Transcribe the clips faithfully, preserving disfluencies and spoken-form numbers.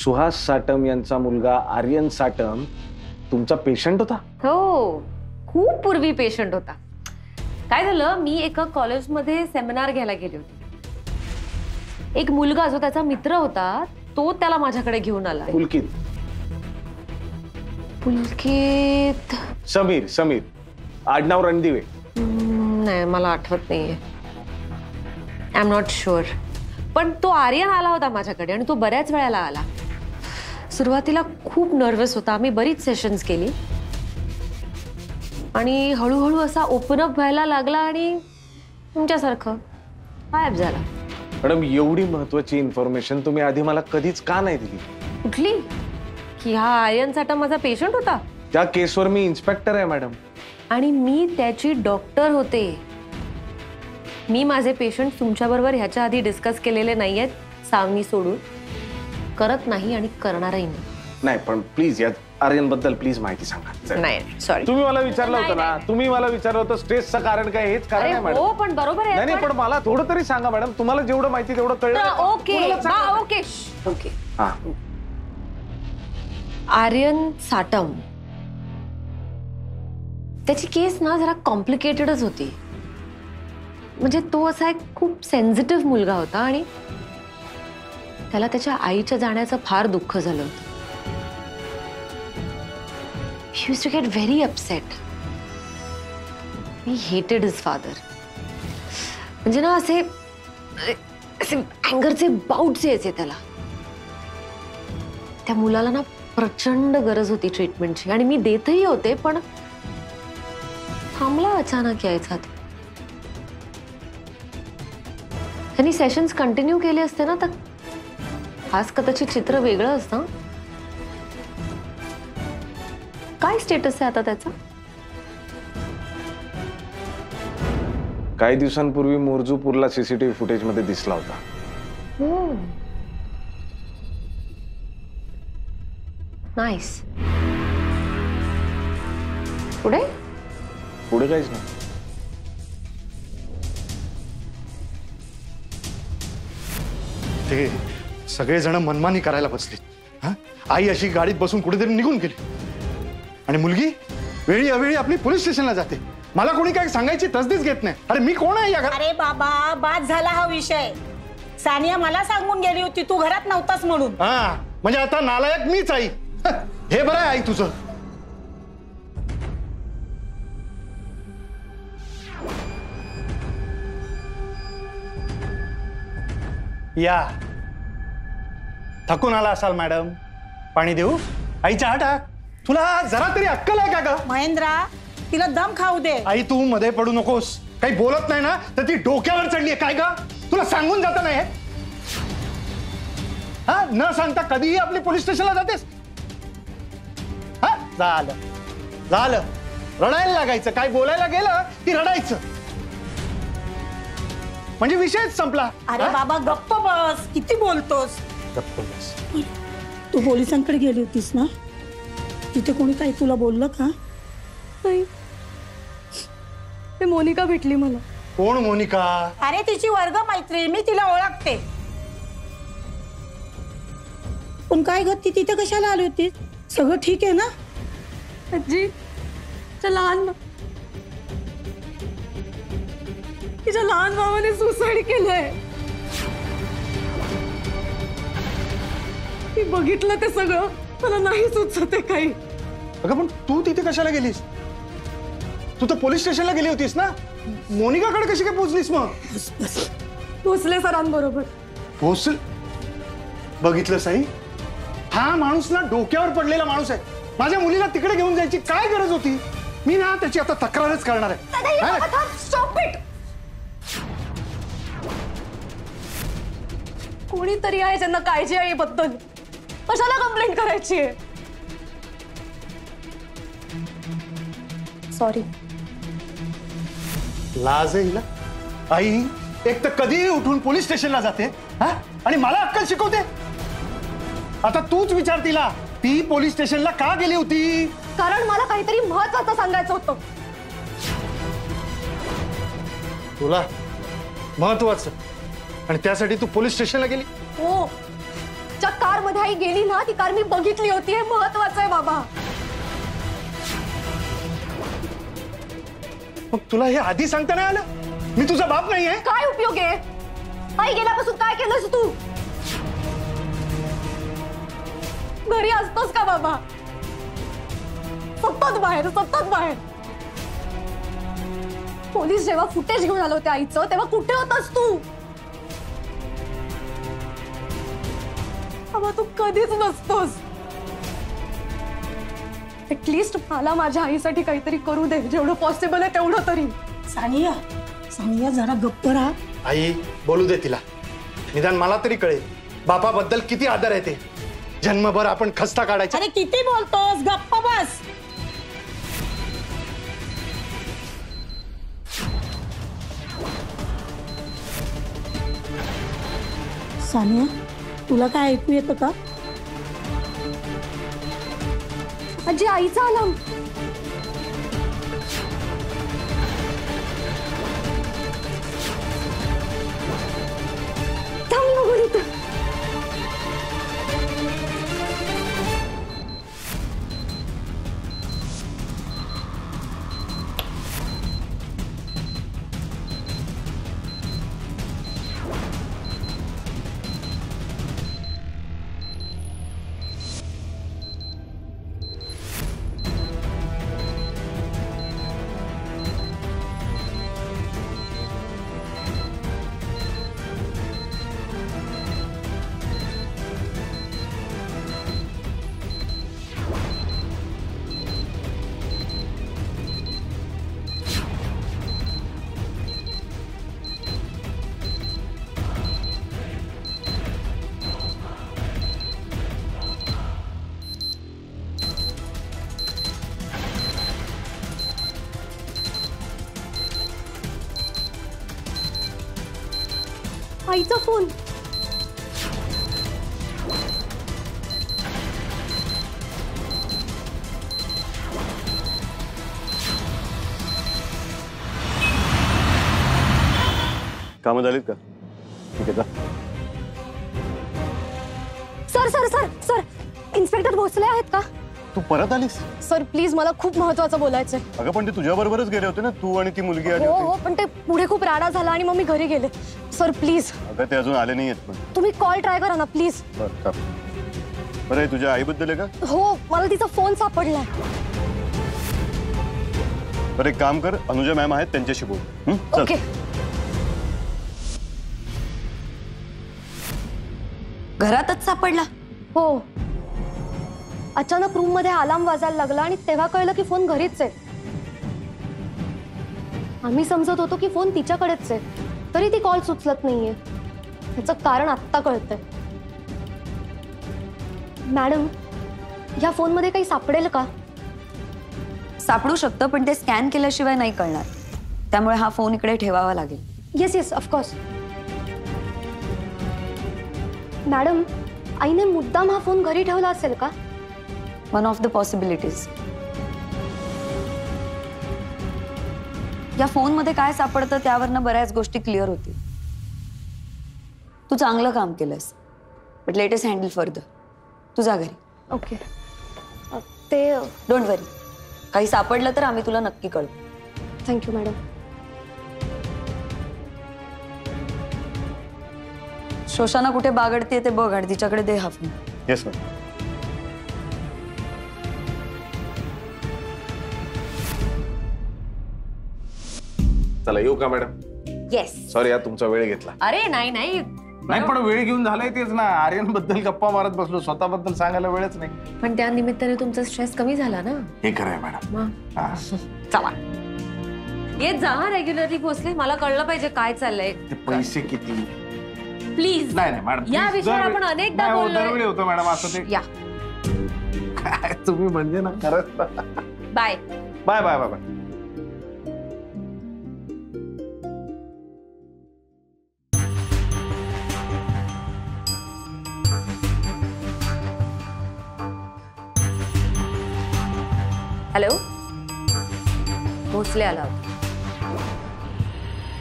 सुहास साटम यांचा मुलगा आर्यन साटम तुमचा पेशंट होता? हो, खूप पूर्वी पेशंट होता. काय झालं, मी एका कॉलेजमध्ये सेमिनार घ्यायला गेले होते. एक मुलगा जो त्याचा मित्र होता तो त्याला माझ्याकडे घेऊन आला. पुलकित पुलकित समीर समीर आडनाव रणदिवे. नाही, मला आठवत नाहीये. I am not sure. पण तो आर्यन आला होता माझ्याकडे आणि तो बऱ्याच वेळेला आला. सुरुवातीला खूप नर्वस होता. आम्ही बरीच सेशन्स केली आणि हळूहळू असा ओपन अप व्हायला लागला आणि तुमच्यासारखं गायब झाला. मॅडम, एवढी महत्वाची इन्फॉर्मेशन तुम्ही आधी मला कधीच का नाही दिली? कुठली? की हा आर्यन साटम माझा पेशंट होता. त्या केसवर मी इन्स्पेक्टर आहे मॅडम. आणि मी त्याची डॉक्टर होते. मी माझे पेशंट तुमच्याबरोबर ह्याच्या आधी डिस्कस केलेले नाहीयेत, सावनी सोडून. करत नाही आणि करणारही नाही. नाही, पण प्लीज या आर्यन बद्दल प्लीज माहिती सांगा. नाही, सॉरी. तुम्ही मला विचारलं होतं ना, तुम्ही मला विचारलं होतं स्ट्रेसचं कारण काय, हेच कारण आहे मॅडम. हो, पण बरोबर आहे. नाही, पण मला थोडं तरी सांगा मॅडम. तुम्हाला जेवढं माहिती तेवढं कळलं. Okay okay okay. हा, आर्यन साटम, त्याची केस ना जरा कॉम्प्लिकेटेडच होती. म्हणजे तो असा एक खूप सेन्सिटिव्ह मुलगा होता आणि त्याला त्याच्या आईच्या जाण्याचं फार दुःख झालं होतं. He used to get very upset. He hated his father. म्हणजे ना असे असे अँगरचे बाउट्स यायचे त्याला. त्या मुलाला ना प्रचंड गरज होती ट्रीटमेंटची आणि मी देतही होते, पण थांबला अचानक यायचा. त्यांनी सेशन्स कंटिन्यू केले असते ना तर आज कदाचित चित्र वेगळं असतं. काय स्टेटस आहे आता त्याचा? काही दिवसांपूर्वी मोरजूपूरला सीसीटीव्ही फुटेज मध्ये दिसला होता. नाईस. पुढे पुढे काहीच नाही. ते सगळेजण मनमानी करायला बसले. हा, आई अशी गाडीत बसून कुठेतरी निघून गेली आणि मुलगी वेळी अवेळी आपली पोलीस स्टेशनला जाते. मला कोणी काय सांगायची तसदीच घेत नाही. अरे मी कोण आहे या घरात? अरे बाबा, बाद झाला हा विषय. सानिया मला सांगून गेली होती तू घरात नव्हतास म्हणून. हा, म्हणजे आता नालायक मीच आई. हे बरं आहे आई तुझं. या, थकून आला असाल मॅडम. पाणी देऊ? आई चहा टाक. तुला जरा तरी अक्कल आहे का ग? महेंद्रा, तिला दम खाऊ दे. आई तू मध्ये पडू नकोस. काही बोलत नाही ना तर ती डोक्यावर चढलीये काय ग? तुला सांगून जाता नाही? हा, न सांगता कधीही आपली पोलीस स्टेशनला जातेस? हा, झालं झालं. रडायला लागायचं. काय बोलायला गेलं की रडायचं. म्हणजे विषयच संपला. अरे बाबा गप्प बस. किती बोलतोस? गप्प बस. तू पोलिसांकडे गेली होतीस ना, तिथे कोणी काही तुला बोललं का? नाही, ते मोनिका भेटली मला. कोण मोनिका? अरे तिची वर्ग मैत्रीण, मी तिला ओळखते. पण काय ग, ती तिथे कशाला आली होती? सगळं ठीक आहे ना? आजी, लहान तिच्या लहान भावाने सुसाईड केलंय. मी बघितलं ते सगळं. मला नाही सुचत काही. अगं पण तू तिथे कशाला गेलीस? तू तर पोलीस स्टेशनला गेली होतीस ना. मोनिकाकडे कशी काय पोहोचलीस मग? भोसले सरांबरोबर. भोसले? बघितलं साई, हा माणूस ना डोक्यावर पडलेला माणूस आहे. माझ्या मुलीला तिकडे घेऊन जायची काय गरज होती? मी ना त्याची आता तक्रारच करणार आहे. Stop it. कोणीतरी आहे ज्यांना काळजी आहे बद्दल. कशाला कंप्लेंट करायची आहे? सॉरी. लाज आहे हिला. आई एक तर कधीही उठून पोलीस स्टेशनला जाते हा, आणि मला अक्कल शिकवते. आता तूच विचार तिला, ती पोलीस स्टेशनला का गेली होती? कारण मला काहीतरी महत्त्वाचं सांगायचं होतं. तुला महत्वाचं आणि त्यासाठी तू पोलीस स्टेशनला गेली? हो, ज्या कार मध्ये आई गेली ना ती कार मी बघितली होती, हे महत्वाचं आहे बाबा. मग तुला हे आधी सांगता नाही आलं? मी तुझा बाप नाही आहे. काय उपयोग आहे? आई गेल्यापासून काय केलंस तू? घरी असतोस का बाबा? सतत बाहेर सतत बाहेर. पोलीस जेव्हा फुटेज घेऊन आले होते आईचं तेव्हा कुठे होतास तू? बाबा तू कधीच नसतोस. ऍटलीस्ट मला माझ्या आईसाठी काहीतरी करू दे, जेवढं पॉसिबल आहे तेवढं तरी. सानिया सानिया जरा गप्प राहा. आई बोलू दे तिला. निदान मला तरी कळेल बापाबद्दल किती आदर आहे ते. जन्मभर आपण खस्ता काढायचा. अरे किती बोलतोस, गप्प बस. सानिया तुला काय ऐकू येतं का? आजी आईचा अलार्म. थांब बघून इथं. आईचा फोन. कामं झालीत का? ठीक आहे जा. Sir sir sir sir inspector Bhosale आहेत का? तू परत आलीस? सर प्लीज मला खूप महत्वाचं बोलायचंय. अगं पण ते तुझ्या बरोबरच गेले होते ना, तू आणि ती मुलगी आली हो होती. हो पण ते पुढे खूप राडा झाला आणि मग मी घरी गेले. Sir please. अगं ते अजून आले नाहीयेत पण. तुम्ही कॉल ट्राय करा ना प्लीज. बरं चाल. बरं हे तुझ्या आईबद्दल आहे का? हो मला तिचा फोन सापडलाय. बरं एक काम कर, अनुजा मॅम आहेत त्यांच्याशी बोल. हं? चल. ओके. घरातच सापडला? हो. अचानक रूम मध्ये अलार्म वाजायला लागला आणि तेव्हा कळलं की फोन घरीच आहे. आम्ही समजत होतो की फोन तिच्याकडेच आहे, तरी ती कॉल उचलत नाहीये. त्याचं कारण आत्ता कळतंय. मॅडम या फोन मध्ये काही सापडेल का? सापडू शकतं पण ते स्कॅन केल्याशिवाय नाही कळणार. त्यामुळे हा फोन इकडे ठेवावा लागेल. Yes yes of course. मॅडम आईने मुद्दाम हा फोन घरी ठेवला असेल का? One of the possibilities. या फोनमध्ये काय सापडतं त्यावरनं बऱ्याच गोष्टी क्लिअर होतील. तू चांगलं काम केलंस, but let us handle further. तू जा घरी. ओके. ते डोंट वरी, काही सापडलं तर आम्ही तुला नक्की कळवू. Thank you madam. शोशाना कुठे बागडते ते बघ आणि तिच्याकडे दे हा फोन. Yes ma'am. चला येऊ का मॅडम? येस. सॉरी यार तुमचा वेळ घेतला. अरे नाही नाही नाही पण वेळ घेऊन झालाय तेच ना. आर्यन बद्दल गप्पा मारत बसलो, स्वतःबद्दल सांगायला वेळच नाही. पण त्या निमित्ताने तुमचा स्ट्रेस कमी झाला ना. हे खरंय मॅडम. मग हा. चला येत जा हा रेग्युलरली भोसले. मला कळलं पाहिजे काय चाललंय. ते पैसे किती? प्लीज. नाही नाही मॅडम, या please. विषयावर दरवेळी- आपण अनेकदा नाही, हो, बोललोय. दरवेळी होतं मॅडम असं ते. या काय तुम्ही म्हणजे ना खरंच. Bye. Bye bye bye bye. Hello Bhosale आला होता.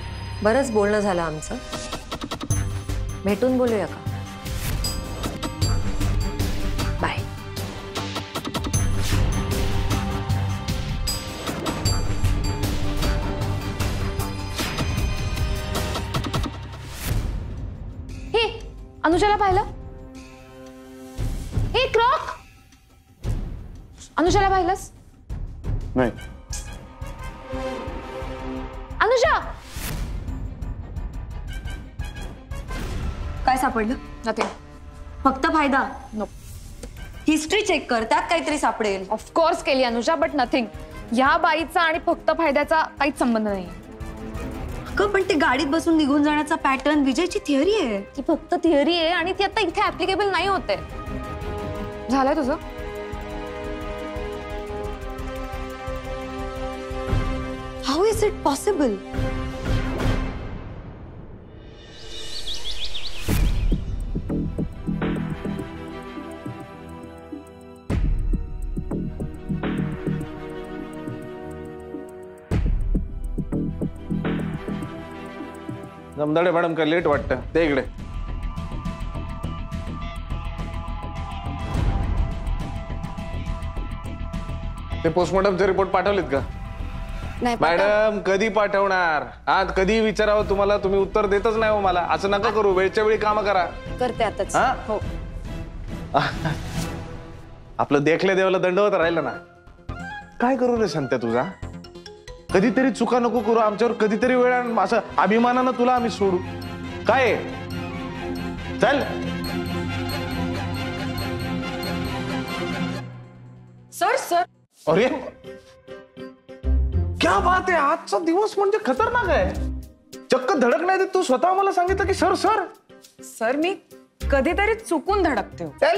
बरंच बोलणं झालं आमचं. भेटून बोलूया का? अनुजाला पाहिलं? हे क्रॉक अनुजाला पाहिलंस? नाही. अनुजा काय सापडलं? नथिंग. फक्त फायदा. नो. हिस्ट्री चेक कर, त्यात काहीतरी सापडेल. ऑफकोर्स केली अनुजा, बट नथिंग. ह्या बाईचा आणि फक्त फायद्याचा काहीच संबंध नाही. अगं पण ते गाडीत बसून निघून जाण्याचा पॅटर्न विजयची थिअरी आहे. ती फक्त थिअरी आहे आणि ती आता इथे ऍप्लिकेबल नाही होते. झालंय तुझं? How is it possible? Jamdade madam काय लेट वाटतं, ते इकडे. ते पोस्टमॉर्टमचे रिपोर्ट पाठवलेत का? नाही मॅडम कधी पाठवणार? आज कधी विचारावं तुम्हाला, तुम्ही उत्तर देतच नाही हो मला. असं नका करू, वेळच्या वेळी काम करा. करते आताच. हा? हो. आपलं देखल्या देवाला दंडवत राहिलं ना. काय करू रे संत्या तुझा? कधीतरी चुका नको करू आमच्यावर, कधीतरी वेळ आण, असं अभिमानानं तुला आम्ही सोडू काय? चल. सर सर अरे क्या बात आहे, आजचा दिवस म्हणजे खतरनाक आहे. चक्क धडक नाही देत तू, स्वतः मला सांगितलं की सर सर सर मी कधीतरी चुकून धडकते. चल.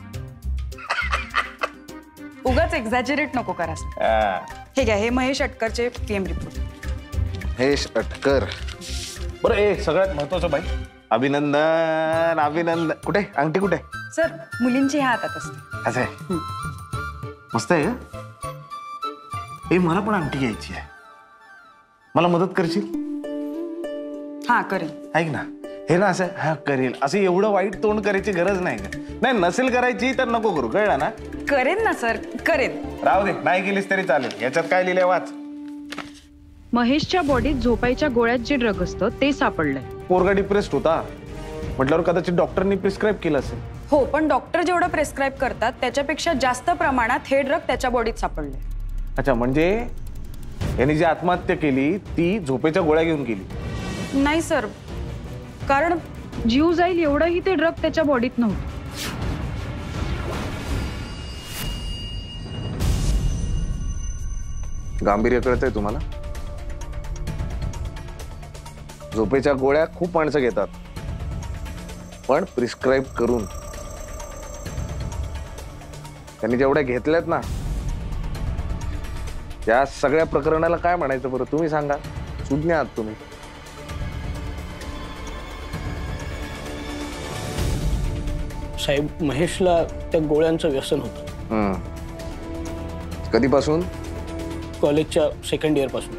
उगाच एक्झॅजरेट नको करा सर. हे घ्या, हे महेश अटकरचे पीएम रिपोर्ट. महेश अटकर. बरं, ए सगळ्यात महत्वाचं बाई, अभिनंदन अभिनंदन. कुठे अंगठी कुठे? सर मुलींची ह्या हातात असते. असं आहे, मस्त आहे का? ए मला पण अंगठी घ्यायची आहे, मला मदत करशील? हा करेल. ऐक ना, हे ना असं हा करेल असं एवढं वाईट तोंड करायची गरज नाही का? नाही, नसेल करायची तर नको करू, कळलं ना? करेन ना सर, करेन. राहू दे, नाही केलीस तरी चालेल. याच्यात काय लिहिलंय वाच. महेशच्या बॉडीत झोपायच्या गोळ्यात जे ड्रग असतं ते सापडलंय. पोरगा डिप्रेस्ड होता म्हटल्यावर कदाचित डॉक्टरनी प्रिस्क्राईब केलं असेल. हो, पण डॉक्टर जेवढं प्रेस्क्राईब करतात त्याच्यापेक्षा जास्त प्रमाणात हे ड्रग त्याच्या बॉडीत सापडले. अच्छा, म्हणजे यांनी जी आत्महत्या केली ती झोपेच्या गोळ्या घेऊन केली? नाही सर, कारण जीव जाईल एवढंही ते ड्रग त्याच्या बॉडीत नव्हतं. गांभीर्य कळतंय तुम्हाला? झोपेच्या गोळ्या खूप माणसं घेतात, पण प्रिस्क्राईब करून. त्यांनी जेवढ्या घेतल्यात ना, या सगळ्या प्रकरणाला काय म्हणायचं बरं तुम्ही सांगा? सुज्ञ आहात तुम्ही. साहेब, महेशला त्या गोळ्यांचं व्यसन होतं. कधीपासून? कॉलेजच्या सेकंड इयर पासून.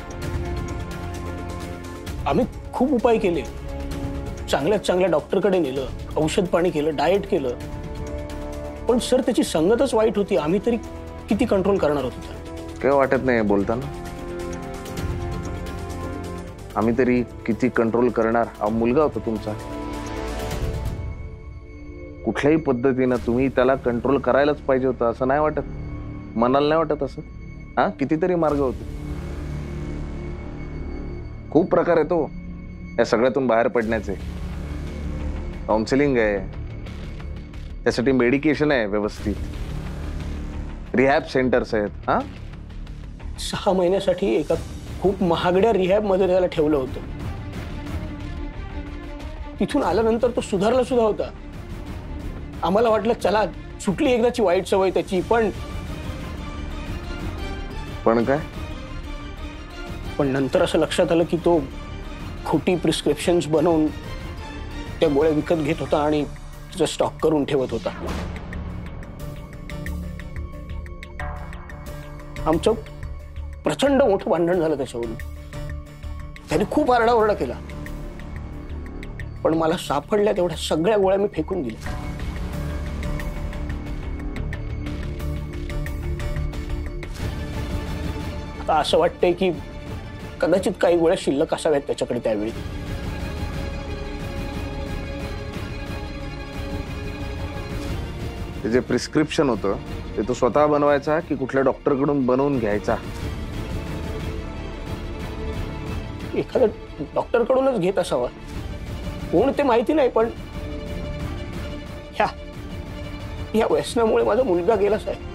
आम्ही खूप उपाय केले, चांगल्यात चांगल्या डॉक्टरकडे नेलं, औषध पाणी केलं, डाएट केलं, पण सर त्याची संगतच वाईट होती. आम्ही तरी किती कंट्रोल करणार होतो? काय वाटत नाही बोलताना? आम्ही तरी किती कंट्रोल करणार? हा मुलगा होता तुमचा, कुठल्याही पद्धतीनं तुम्ही त्याला कंट्रोल करायलाच पाहिजे होतं. असं नाही वाटत? मनाला नाही वाटत असं? हा, कितीतरी मार्ग होते, खूप प्रकार आहे तो या सगळ्यातून बाहेर पडण्याचे. काउन्सिलिंग आहे, त्यासाठी मेडिकेशन आहे व्यवस्थित, रिहॅब सेंटर्स आहेत. हा, सहा महिन्यासाठी एका खूप महागड्या रिहॅब मध्ये त्याला ठेवलं होतं. तिथून आल्यानंतर तो सुधारला सुद्धा होता. आम्हाला वाटलं चला सुटली एकदाची वाईट सवय त्याची, पण पण काय पण नंतर असं लक्षात आलं की तो खोटी प्रिस्क्रिप्शन्स बनवून त्या गोळ्या विकत घेत होता आणि तिचा स्टॉक करून ठेवत होता. आमचं प्रचंड मोठं भांडण झालं त्याच्यावरून. त्याने खूप आरडाओरडा केला, पण मला सापडल्या तेवढ्या सगळ्या गोळ्या मी फेकून दिल्या. आता असं वाटतंय की कदाचित काही गोळ्या शिल्लक असाव्यात त्याच्याकडे त्यावेळी. ते जे प्रिस्क्रिप्शन होतं ते तू स्वतः बनवायचा की कुठल्या डॉक्टरकडून बनवून घ्यायचा? एखाद्या डॉक्टरकडूनच घेत असावा, कोण ते माहिती नाही, पण ह्या या व्यसनामुळे माझा मुलगा गेला साहेब.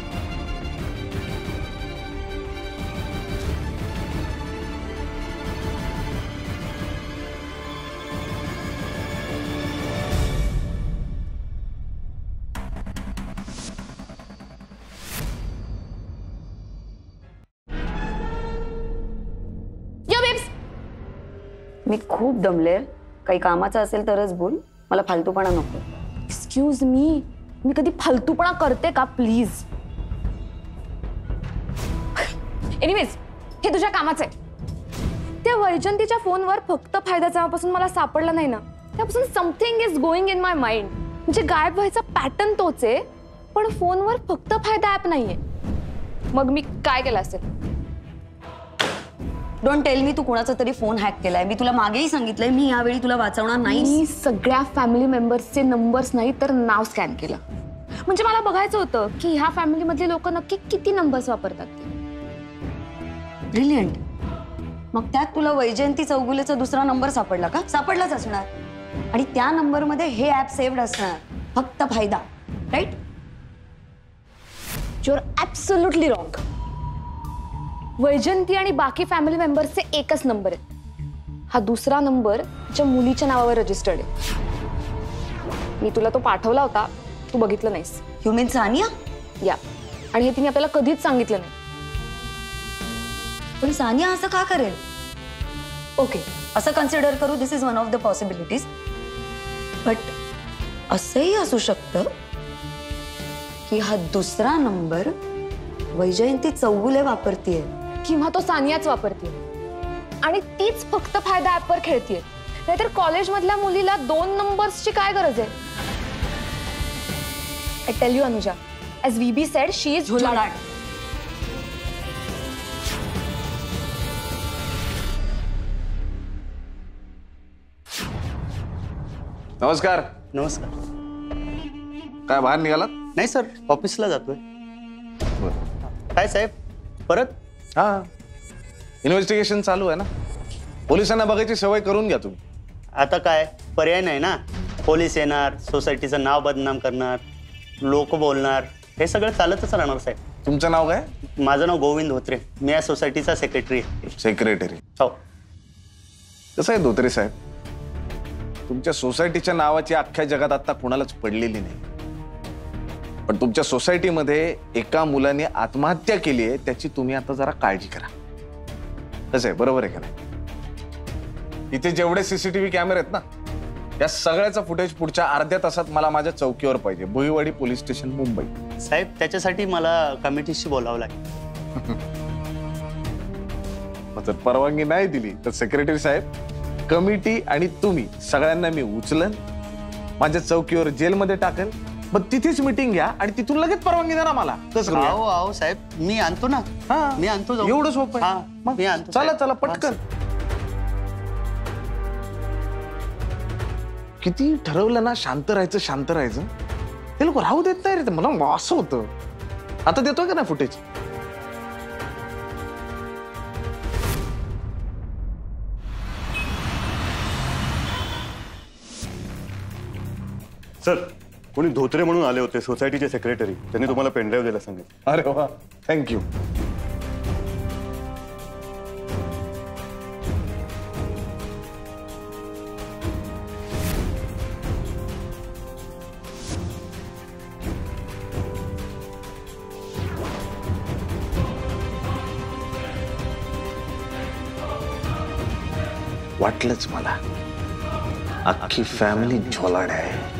मी खूप दमले, काही कामाचं असेल तरच बोल, मला फालतूपणा नको. एक्सक्यूज मी मी कधी फालतूपणा करते का प्लीज? एनिवेज हे तुझ्या कामाचं आहे. त्या वैजंतीच्या फोनवर फक्त फायदा जेव्हापासून मला सापडला नाही ना, त्यापासून something is going in my mind. म्हणजे गायब व्हायचा पॅटर्न तोच आहे, पण फोनवर फक्त फायदा ऍप नाहीये. मग मी काय केलं असेल? डोंट टेल मी तू कुणाचा तरी फोन हॅक केलाय. मी तुला मागेही सांगितलंय मी यावेळी तुला वाचवणार नाही. मी सगळ्या फॅमिली मेंबर्सचे नंबर्स नाही तर नाव स्कॅन केलं. म्हणजे मला बघायचं होतं की ह्या फॅमिली मधले लोक नक्की किती नंबर्स वापरतात. ब्रिलियंट. मग त्यात तुला वैजयंती चौगुलेचा दुसरा नंबर सापडला का? सापडलाच असणार. आणि त्या नंबर मध्ये हे ऍप सेव्ड असणार, फक्त फायदा. Right? You are absolutely wrong. Vaijanti आणि बाकी फॅमिली मेंबर्सचे एकच नंबर आहे. हा दुसरा नंबर ज्या मुलीच्या नावावर रजिस्टर्ड आहे. मी तुला तो पाठवला होता, तू बघितलं नाहीस. You mean Sania? या. आणि हे तिने आपल्याला कधीच सांगितलं नाही. पण सानिया असं का करेल? ओके, असं कन्सिडर करू, this is one of the possibilities. But असंही असू शकतं की हा दुसरा नंबर वैजयंती चौगुले वापरतीये, किंवा तो सानियाच वापरतीये आणि तीच फक्त फायदा ऍपवर खेळतीये. नाहीतर कॉलेज मधल्या मुलीला दोन नंबर्सची काय गरज आहे? I tell you Anuja, as we be said, she is झोलाड. नमस्कार. नमस्कार. काय बाहेर निघालात? नाही सर, ऑफिसला जातोय. काय साहेब परत? हा, इन्व्हेस्टिगेशन चालू आहे ना, पोलिसांना बघायची सवय करून घ्या तुम्ही. आता काय पर्याय नाही ना. पोलीस येणार, सोसायटीचं नाव बदनाम करणार, लोक बोलणार, हे सगळं चालतच राहणार साहेब. तुमचं नाव काय? माझं नाव गोविंद धोत्रे. मी या सोसायटीचा सेक्रेटरी आहे. सेक्रेटरी? हो. कसं आहे धोत्रे साहेब, तुमच्या सोसायटीच्या नावाची अख्ख्या जगात आता कुणालाच पडलेली नाही. पण तुमच्या सोसायटीमध्ये एका मुलाने आत्महत्या केली आहे, त्याची तुम्ही आता जरा काळजी करा. कसं आहे, बरोबर आहे का नाही? इथे जेवढे सीसीटीव्ही कॅमेरे आहेत ना, या सगळ्याचं फुटेज पुढच्या अर्ध्या तासात मला माझ्या चौकीवर पाहिजे. Bhuiwadi police station, Mumbai. साहेब त्याच्यासाठी मला कमिटीशी बोलावं लागेल. जर परवानगी नाही दिली तर सेक्रेटरी साहेब, कमिटी आणि तुम्ही सगळ्यांना मी उचलन, माझ्या चौकीवर जेलमध्ये टाकेल. मग तिथेच मीटिंग घ्या आणि तिथून लगेच परवानगी द्या ना मला. कसं करूया? आओ आओ साहेब, मी आणतो ना. हा, मी आणतो. जाऊ. एवढं सोपं आहे. मग मी आणतो. चला चला पटकन. किती ठरवलं ना शांत राहायचं शांत राहायचं, ते लोक राहू देत नाही रे. मला असं होतं. आता देतोय का ना फुटेज? सर, कोणी धोत्रे म्हणून आले होते, सोसायटीचे सेक्रेटरी. त्यांनी तुम्हाला पेनड्राईव्ह द्यायला सांगितलं. अरे वा, थँक्यू. वाटलंच मला, अख्खी फॅमिली झोलाड आहे.